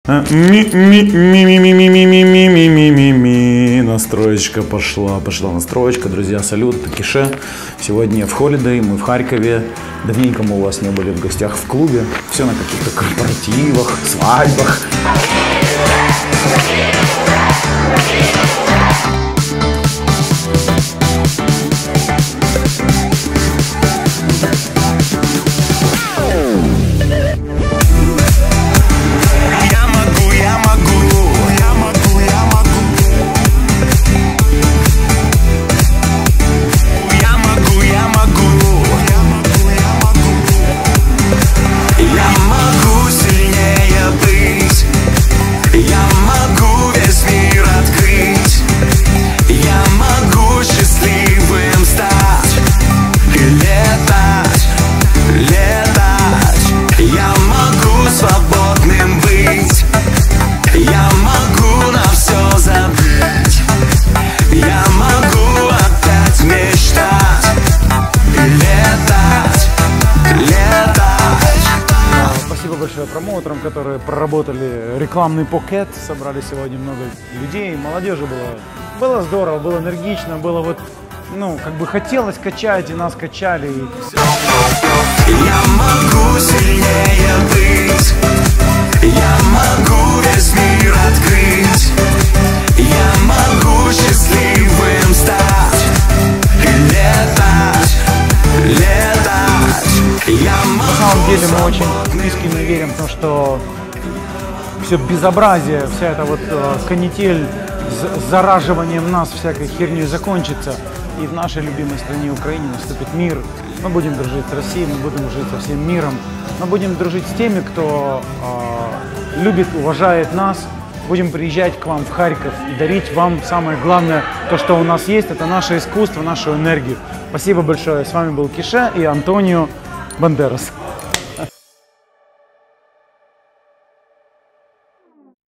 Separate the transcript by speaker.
Speaker 1: Настроечка пошла настроечка. Друзья, салют, это Кише. Сегодня в Holiday, мы в Харькове. Давненько мы у вас не были в гостях в клубе. Все на каких-то корпоративах, свадьбах.
Speaker 2: Большое промоутерам, которые проработали рекламный пакет, собрали сегодня много людей, молодежи было здорово, было энергично, было вот, как бы хотелось качать, и нас качали.
Speaker 3: Я могу сильнее быть, я могу весь мир открыть, я могу счастливым стать и летать.
Speaker 2: На самом деле мы очень искренне верим в то, что все безобразие, вся эта вот канитель с зараживанием нас всякой херней закончится, и в нашей любимой стране Украине наступит мир. Мы будем дружить с Россией, мы будем дружить со всем миром, мы будем дружить с теми, кто любит, уважает нас. Будем приезжать к вам в Харьков и дарить вам самое главное, то, что у нас есть, это наше искусство, нашу энергию. Спасибо большое. С вами был Кише и Антонио Бандерас.